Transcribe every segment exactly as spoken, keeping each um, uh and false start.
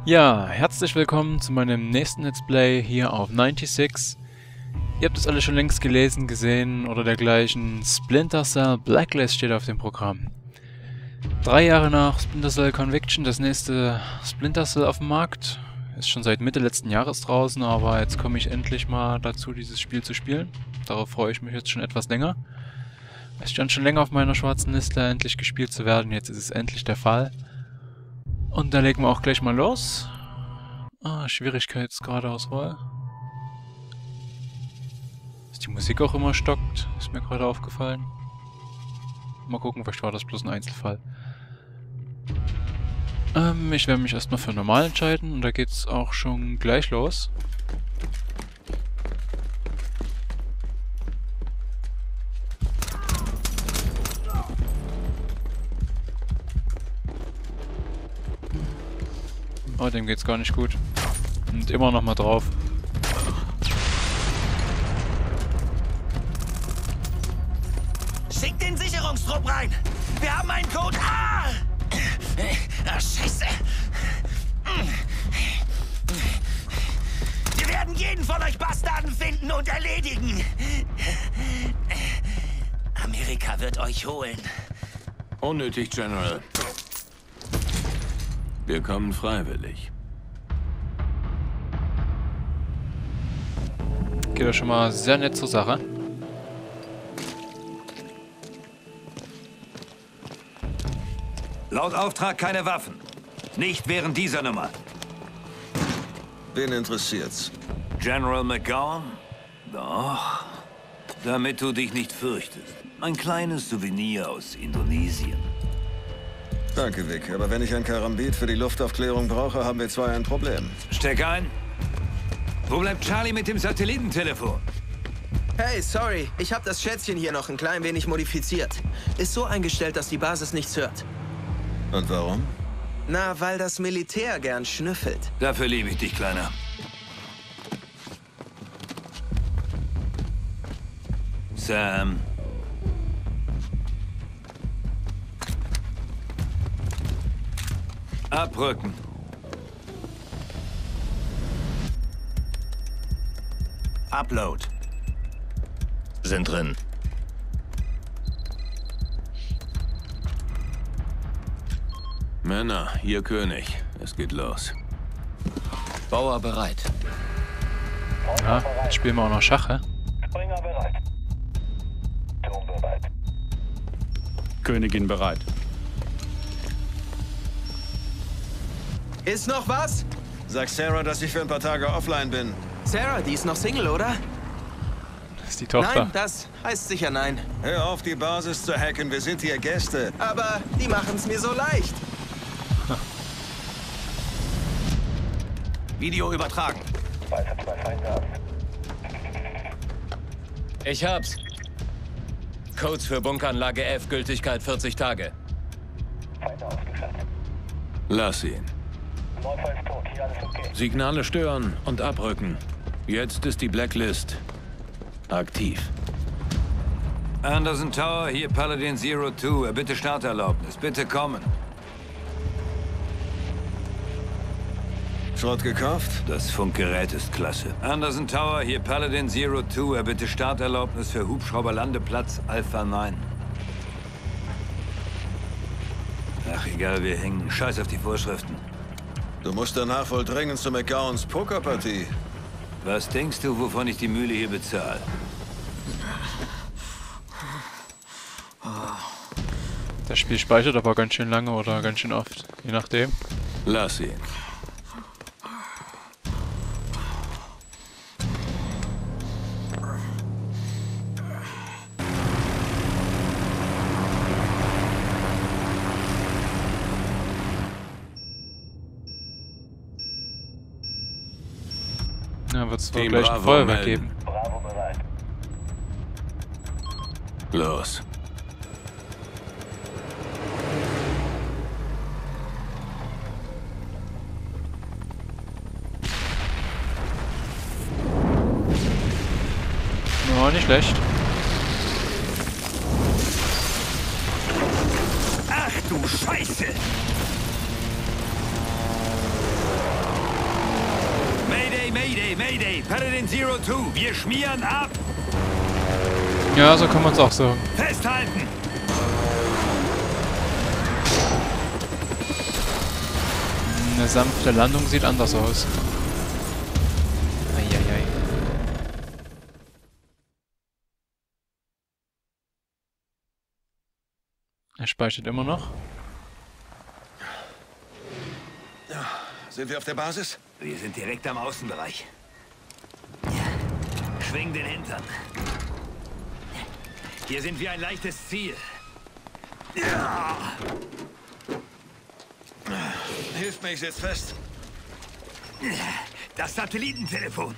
Ja, herzlich willkommen zu meinem nächsten Let's Play hier auf ninety-six. Ihr habt es alle schon längst gelesen, gesehen oder dergleichen. Splinter Cell Blacklist steht auf dem Programm. Drei Jahre nach Splinter Cell Conviction, das nächste Splinter Cell auf dem Markt. Ist schon seit Mitte letzten Jahres draußen, aber jetzt komme ich endlich mal dazu, dieses Spiel zu spielen. Darauf freue ich mich jetzt schon etwas länger. Es stand schon länger auf meiner schwarzen Liste, endlich gespielt zu werden. Jetzt ist es endlich der Fall. Und da legen wir auch gleich mal los. Ah, Schwierigkeitsgradauswahl. Dass die Musik auch immer stockt, ist mir gerade aufgefallen. Mal gucken, vielleicht war das bloß ein Einzelfall. Ähm, ich werde mich erstmal für normal entscheiden und da geht's auch schon gleich los. Oh, dem geht's gar nicht gut. Und immer noch mal drauf. Schick den Sicherungstrupp rein! Wir haben einen Code! Ah! Ah, Scheiße! Wir werden jeden von euch Bastarden finden und erledigen! Amerika wird euch holen. Unnötig, General. Wir kommen freiwillig. Geht ja schon mal sehr nett zur Sache. Laut Auftrag keine Waffen. Nicht während dieser Nummer. Wen interessiert's? General McGowan? Doch. Damit du dich nicht fürchtest. Ein kleines Souvenir aus Indonesien. Danke, Vic. Aber wenn ich ein Karambit für die Luftaufklärung brauche, haben wir zwei ein Problem. Steck ein. Wo bleibt Charlie mit dem Satellitentelefon? Hey, sorry. Ich habe das Schätzchen hier noch ein klein wenig modifiziert. Ist so eingestellt, dass die Basis nichts hört. Und warum? Na, weil das Militär gern schnüffelt. Dafür liebe ich dich, Kleiner. Sam. Abrücken. Upload. Sind drin. Männer, ihr König. Es geht los. Bauer bereit. Ja, jetzt spielen wir auch noch Schach, hä? Springer bereit. Turm bereit. Königin bereit. Ist noch was? Sag Sarah, dass ich für ein paar Tage offline bin. Sarah, die ist noch Single, oder? Das ist die Tochter. Nein, das heißt sicher nein. Hör auf, die Basis zu hacken. Wir sind hier Gäste. Aber die machen's mir so leicht. Video übertragen. Zwei für zwei Feinde ab. Ich hab's. Codes für Bunkeranlage F, Gültigkeit vierzig Tage. Feinde ausgeschaltet. Lass ihn. Läufer ist tot. Hier alles okay. Signale stören und abrücken. Jetzt ist die Blacklist aktiv. Anderson Tower, hier Paladin Zero Two. Bitte Starterlaubnis. Bitte kommen. Schrott gekauft? Das Funkgerät ist klasse. Anderson Tower, hier Paladin Zero Two. Bitte Starterlaubnis für Hubschrauberlandeplatz Alpha neun. Ach, egal, wir hängen. Scheiß auf die Vorschriften. Du musst danach wohl dringend zu McGowans Pokerpartie. Was denkst du, wovon ich die Mühle hier bezahle? Das Spiel speichert aber ganz schön lange oder ganz schön oft, je nachdem. Lass ihn. Ja, wird es wohl Team gleich ein Bravo Feuerwerk melden. geben. Bravo bereit. Los. Oh, nicht schlecht. Ach du Scheiße! Mayday, Paladin Zero Two, wir schmieren ab! Ja, so kann man es auch sagen. Festhalten! Eine sanfte Landung sieht anders aus. Eieiei. Er speichert immer noch. Ja, sind wir auf der Basis? Wir sind direkt am Außenbereich. Schwing den Hintern. Hier sind wir ein leichtes Ziel. Ja. Hilf mir, ich sitz fest. Das Satellitentelefon.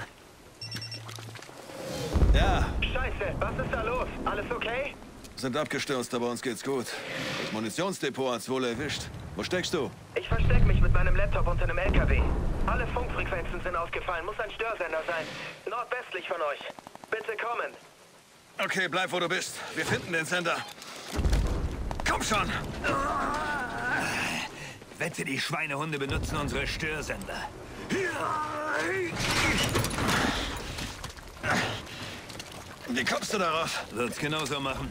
Ja, Scheiße, was ist da los? Alles okay? sind abgestürzt, aber uns geht's gut. Das Munitionsdepot hat's wohl erwischt. Wo steckst du? Ich versteck mich mit meinem Laptop unter einem L K W. Alle Funkfrequenzen sind ausgefallen. Muss ein Störsender sein. Nordwestlich von euch. Bitte kommen. Okay, bleib, wo du bist. Wir finden den Sender. Komm schon! Wette, die Schweinehunde benutzen unsere Störsender. Wie kommst du darauf? Wird's genauso machen.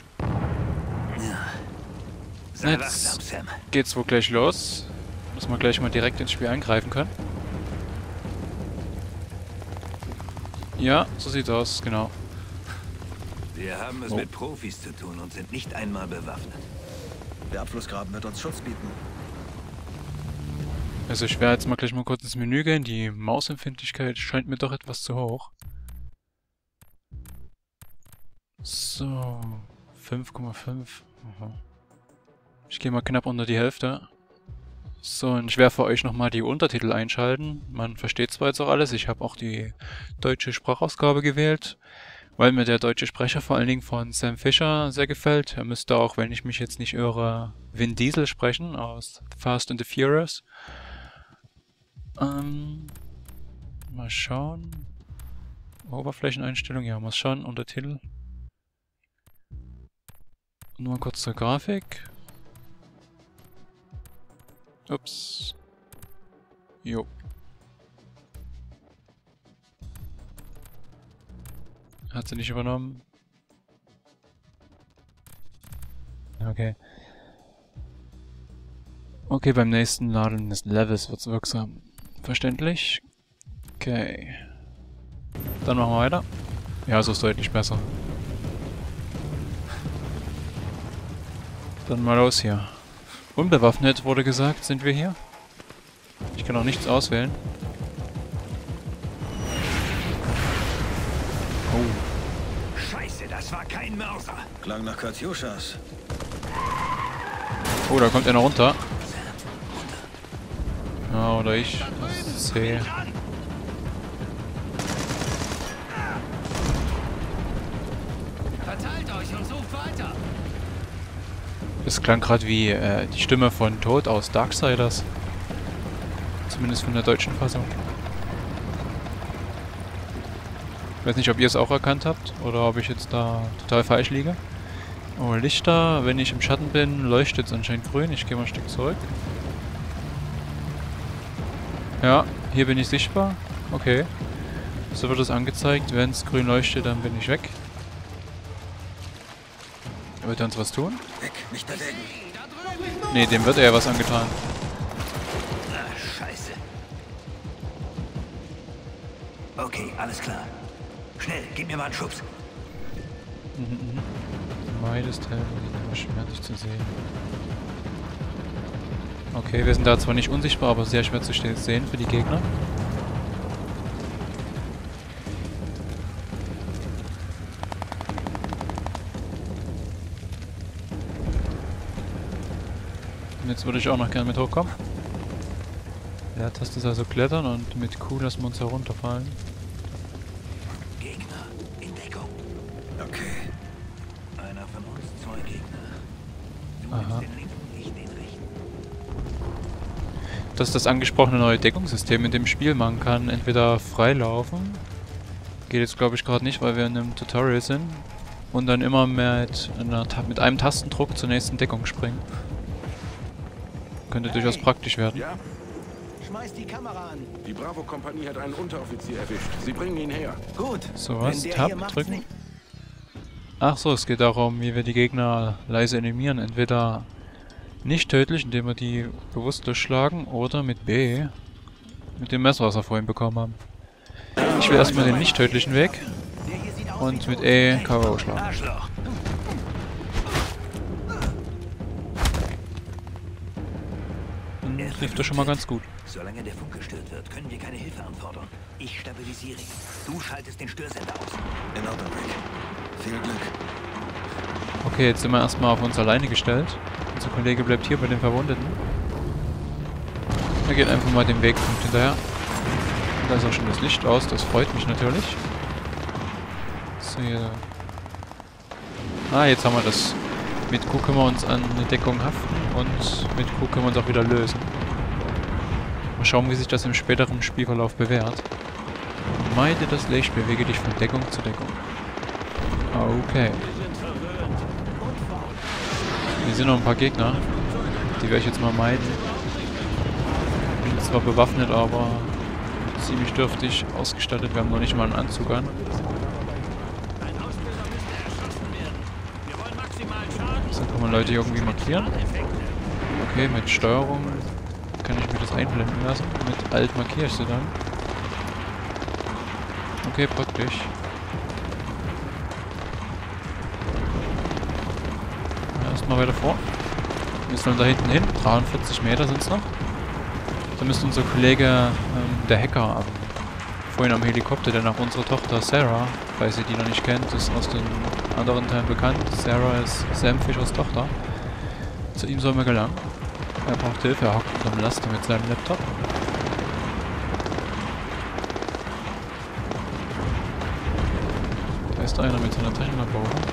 Sei wachsam, Jetzt Sam. geht's wohl gleich los. Dass wir gleich mal direkt ins Spiel eingreifen können. Ja, so sieht's aus, genau. Wir haben es Oh. mit Profis zu tun und sind nicht einmal bewaffnet. Der Abflussgraben wird uns Schutz bieten. Also ich werde jetzt mal gleich mal kurz ins Menü gehen. Die Mausempfindlichkeit scheint mir doch etwas zu hoch. So, fünf Komma fünf. Ich gehe mal knapp unter die Hälfte. So, und ich werde für euch nochmal die Untertitel einschalten. Man versteht zwar jetzt auch alles, ich habe auch die deutsche Sprachausgabe gewählt, weil mir der deutsche Sprecher vor allen Dingen von Sam Fisher sehr gefällt. Er müsste auch, wenn ich mich jetzt nicht irre, Vin Diesel sprechen aus Fast and the Furious. Ähm, mal schauen. Oberflächeneinstellung, ja, mal schauen, Untertitel. Nur mal kurz zur Grafik. Ups. Jo. Hat sie nicht übernommen. Okay. Okay, beim nächsten Laden des Levels wird es wirksam. Verständlich? Okay. Dann machen wir weiter. Ja, so ist deutlich besser. Dann mal los hier. Unbewaffnet wurde gesagt, sind wir hier. Ich kann auch nichts auswählen. Oh. Scheiße, das war kein Mörser. Klang nach Katjuschas. Oh, da kommt einer runter. Ja, oder ich. Das sehe. Verteilt euch und sucht weiter. Das klang gerade wie äh, die Stimme von Toad aus Darksiders. Zumindest von der deutschen Fassung. Ich weiß nicht, ob ihr es auch erkannt habt oder ob ich jetzt da total falsch liege. Oh, Lichter. Wenn ich im Schatten bin, leuchtet es anscheinend grün. Ich gehe mal ein Stück zurück. Ja, hier bin ich sichtbar. Okay. So wird es angezeigt. Wenn es grün leuchtet, dann bin ich weg. Wird er uns was tun? Weg, nicht bewegen. Ne, dem wird er ja was angetan. Ah, Scheiße. Okay, alles klar. Schnell, gib mir mal einen Schubs. Meidest helfen, schwer zu sehen. Okay, wir sind da zwar nicht unsichtbar, aber sehr schwer zu sehen für die Gegner. Und jetzt würde ich auch noch gerne mit hochkommen. Leertaste ist also klettern und mit Q lassen wir uns herunterfallen. Gegner in Deckung. Okay. Einer von uns, zwei Gegner. Du Aha. nimmst den linken, ich den rechten. Das ist das angesprochene neue Deckungssystem in dem Spiel. Man kann entweder freilaufen. Geht jetzt glaube ich gerade nicht, weil wir in einem Tutorial sind. Und dann immer mit, einer, mit einem Tastendruck zur nächsten Deckung springen. Könnte durchaus praktisch werden. Ja? schmeiß die Kamera an. Die Bravo-Kompanie hat einen Unteroffizier erwischt. Sie bringen ihn her. Gut. So, was? Wenn der Tab hier macht's drücken? nicht- Ach so, es geht darum, wie wir die Gegner leise animieren. Entweder nicht tödlich, indem wir die bewusstlos schlagen, oder mit B, mit dem Messer, was wir vorhin bekommen haben. Ich will erstmal den nicht tödlichen Weg und mit E K O schlagen. Arschloch. Dann trifft das schon mal ganz gut. Solange der Funk gestört wird, können wir keine Hilfe anfordern. Ich stabilisiere ihn. Du schaltest den Störsender aus. In Ordnung, Rick. Viel Glück. Okay, jetzt sind wir erstmal auf uns alleine gestellt. Unser Kollege bleibt hier bei den Verwundeten. Er geht einfach mal dem Wegpunkt hinterher. Und da ist auch schon das Licht aus, das freut mich natürlich. So, hier. Ah, jetzt haben wir das. Mit Q können wir uns an eine Deckung haften und mit Q können wir uns auch wieder lösen. Mal schauen, wie sich das im späteren Spielverlauf bewährt. Meide das Licht, bewege dich von Deckung zu Deckung. Okay. Hier sind noch ein paar Gegner. Die werde ich jetzt mal meiden. Bin zwar bewaffnet, aber ziemlich dürftig ausgestattet. Wir haben noch nicht mal einen Anzug an. So kann man Leute irgendwie markieren. Okay, mit Steuerung kann ich mir das einblenden lassen. Mit Alt markiere ich sie dann. Okay, praktisch. Erstmal weiter vor. Wir müssen da hinten hin. dreiundvierzig Meter sind es noch. Da müsste unser Kollege, ähm, der Hacker, am, vorhin am Helikopter, der nach unserer Tochter Sarah, falls ihr die noch nicht kennt, ist aus den anderen Teilen bekannt. Sarah ist Sam Fischers Tochter. Zu ihm sollen wir gelangen. Er braucht Hilfe, er hockt unterm Laster mit seinem Laptop. Da ist einer mit seiner Taschenlampe, oder?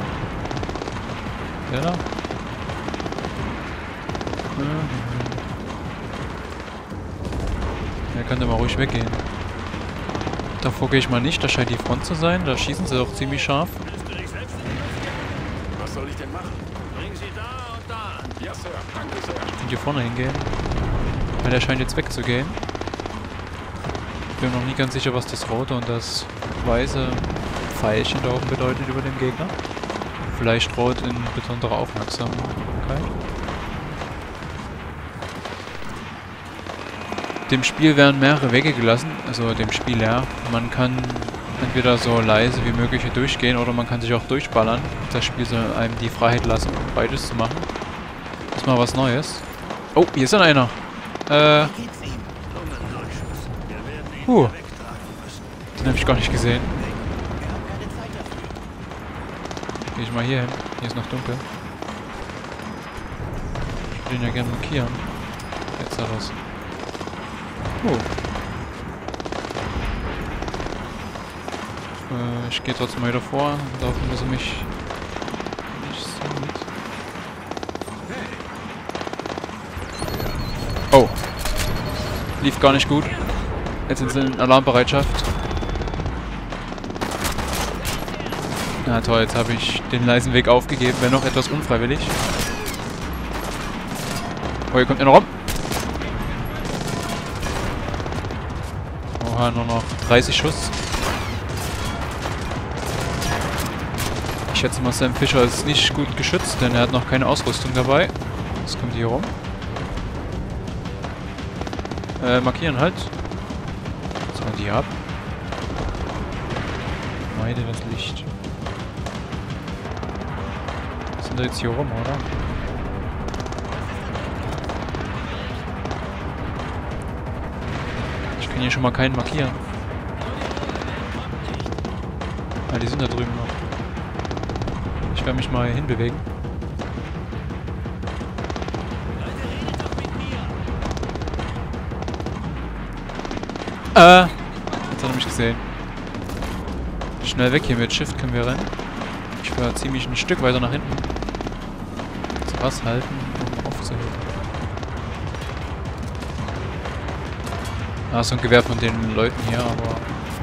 Der da? Er kann da mal ruhig weggehen. Davor gehe ich mal nicht, da scheint die Front zu sein. Da schießen sie doch ziemlich scharf. Was soll ich denn machen? Bring sie da und da an. Ja, Sir. Danke, Sir. Ich könnte hier vorne hingehen. Weil der scheint jetzt wegzugehen. Ich bin mir noch nie ganz sicher, was das rote und das weiße Pfeilchen da oben bedeutet über dem Gegner. Vielleicht rot in besonderer Aufmerksamkeit. Dem Spiel werden mehrere Wege gelassen, also dem Spieler. Man kann entweder so leise wie möglich hier durchgehen oder man kann sich auch durchballern. Das Spiel soll einem die Freiheit lassen, beides zu machen. Das ist mal was Neues. Oh, hier ist dann einer. Äh. Huh. Den habe ich gar nicht gesehen. Gehe ich mal hier hin. Hier ist noch dunkel. Ich will den ja gerne markieren. Jetzt da raus. Oh. Äh, ich gehe trotzdem mal wieder vor. Laufen, dass er mich nicht sieht. Oh. Lief gar nicht gut. Jetzt sind sie in Alarmbereitschaft. Na toll, jetzt habe ich den leisen Weg aufgegeben. Wäre noch etwas unfreiwillig. Oh, hier kommt einer rum. Oha, nur noch dreißig Schuss. Ich schätze mal, Sam Fisher ist nicht gut geschützt, denn er hat noch keine Ausrüstung dabei. Was kommt hier rum? Äh, markieren halt. Was machen die ab? Meide das Licht. Sind da jetzt hier rum, oder? Ich kann hier schon mal keinen markieren. Ah, die sind da drüben noch. Ich werde mich mal hier hinbewegen. Äh! Jetzt hat er mich gesehen. Schnell weg hier, mit Shift können wir rennen. Ich war ziemlich ein Stück weiter nach hinten. Das was halten, um aufzuhören. Ah, so ein Gewehr von den Leuten hier, aber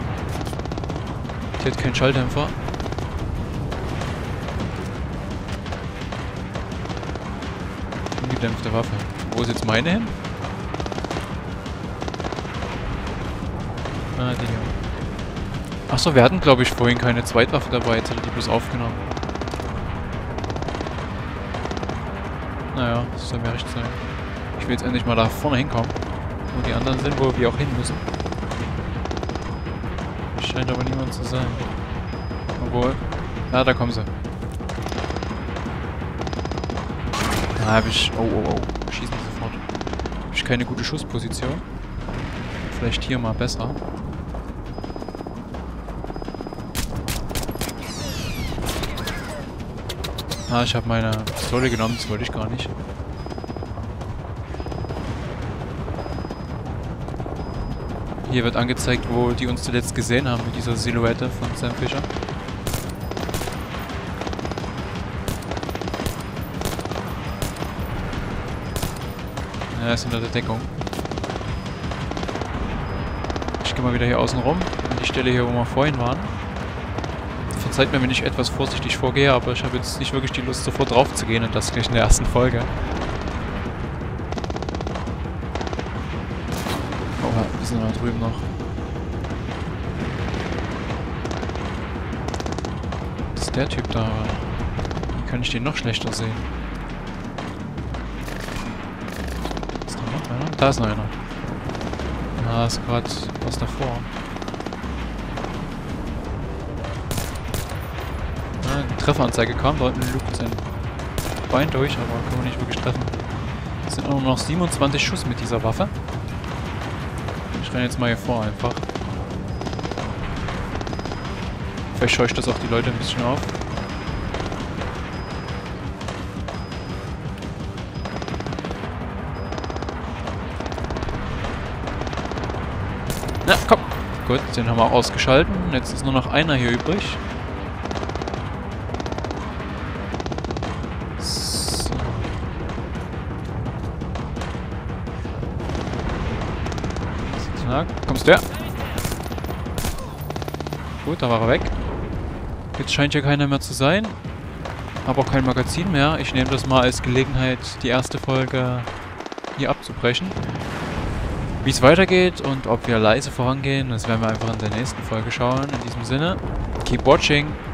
die hat keinen Schalldämpfer. Ungedämpfte Waffe. Wo ist jetzt meine hin? Ah, die hier. Achso, wir hatten, glaube ich, vorhin keine Zweitwaffe dabei. Jetzt hat er die bloß aufgenommen. Naja, das soll mir recht sein. Ich will jetzt endlich mal da vorne hinkommen. Wo die anderen sind, wo wir auch hin müssen. Scheint aber niemand zu sein. Obwohl. Ja, da kommen sie. Da habe ich... Oh, oh, oh. Schießen sofort. Habe ich keine gute Schussposition. Vielleicht hier mal besser. Ah, ich habe meine Pistole genommen. Das wollte ich gar nicht. Hier wird angezeigt, wo die uns zuletzt gesehen haben mit dieser Silhouette von Sam Fisher. Ja, ist unter der Deckung. Ich gehe mal wieder hier außen rum, an die Stelle hier, wo wir vorhin waren. Verzeiht mir, wenn ich etwas vorsichtig vorgehe, aber ich habe jetzt nicht wirklich die Lust, sofort drauf zu gehen und das gleich in der ersten Folge. Oh, wir sind da drüben noch. Das ist der Typ da, aber wie kann ich den noch schlechter sehen? Da ist noch einer. Da ist gerade was davor. Ah, die Trefferanzeige kam, da unten lugt sein Bein durch, aber kann man nicht wirklich treffen. Es sind auch noch siebenundzwanzig Schuss mit dieser Waffe. Ich renne jetzt mal hier vor einfach. Vielleicht scheucht das auch die Leute ein bisschen auf. Na, komm. Gut, den haben wir auch ausgeschalten. Jetzt ist nur noch einer hier übrig. So. Na, kommst du her? Gut, da war er weg. Jetzt scheint hier keiner mehr zu sein. Aber auch kein Magazin mehr. Ich nehme das mal als Gelegenheit, die erste Folge hier abzubrechen. Wie es weitergeht und ob wir leise vorangehen, das werden wir einfach in der nächsten Folge schauen. In diesem Sinne, keep watching!